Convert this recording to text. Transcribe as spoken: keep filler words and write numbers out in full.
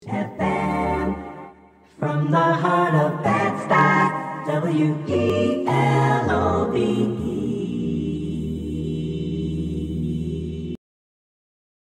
F M from the heart of Bed-Stuy, W E